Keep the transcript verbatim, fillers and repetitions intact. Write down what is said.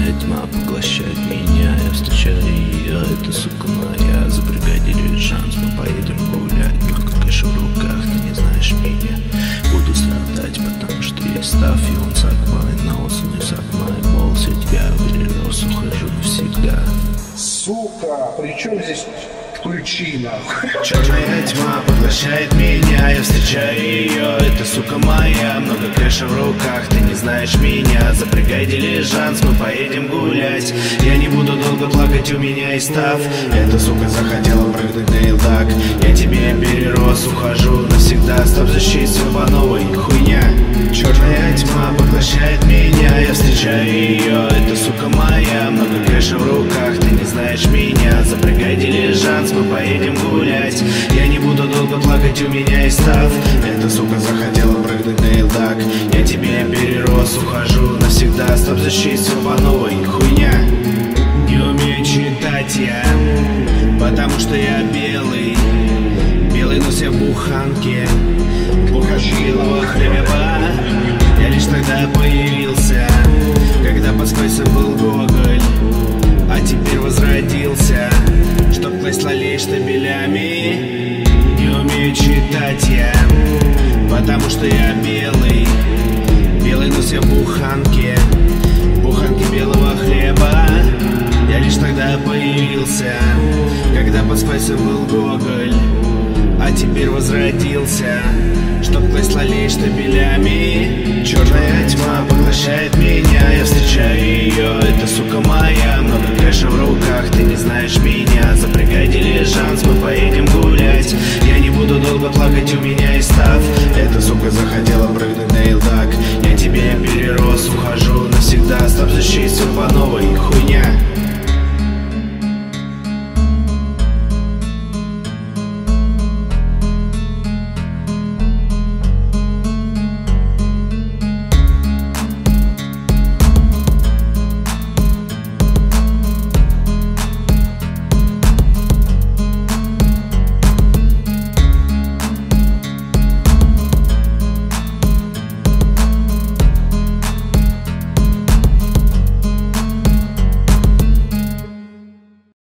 Черная тьма поглощает меня, я встречаю ее, это сука моя. Запрягай дилижанс, мы поедем гулять. Много кэша в руках, ты не знаешь меня. Буду страдать, потому что есть став, и он сак мой нос, мой сак мой болс. Я тебя перерос, ухожу навсегда. Сука, при чем здесь ключи, нахуй? Черная тьма поглощает меня, я встречаю ее, это сука моя. Много кэша в руках, ты не знаешь меня. Запрягай дилижанс, мы поедем гулять. Я не буду долго плакать, у меня есть став. Эта сука захотела прыгнуть на илдак. Я тебе перерос, ухожу навсегда. Стоп, защит, все по новой, хуйня. Черная тьма поглощает меня, я встречаю ее, это сука моя. Много кэша в руках, ты не знаешь меня. Запрягай дилижанс, мы поедем гулять. Я не буду долго плакать, у меня есть став. Эта сука захотела прыгнуть на илдак. Я тебе перерос, ухожу навсегда. Стоп, защит, все по новой, хуйня. Не умею читать я, потому что я белый. Белый, но все в буханке. Буханки белого хлеба. Я лишь тогда появился, когда под спайсом был Гоголь, а теперь возродился, чтоб класть лолей штабелями. Не умею читать я, потому что я белый. Белый, но все в буханке. Буханки белого хлеба. Я лишь тогда появился, когда под спайсом был Гоголь, а теперь возродился, чтоб класть лолей штабелями. Черная тьма поглощает меня, я встречаю ее, это сука моя. Много кэша в руках, ты не знаешь меня. Запрягай дилижанс, мы поедем гулять. Я не буду долго плакать, у меня есть став. Эта сука захотела прыгнуть на илдак. Я тебе перерос, ухожу навсегда.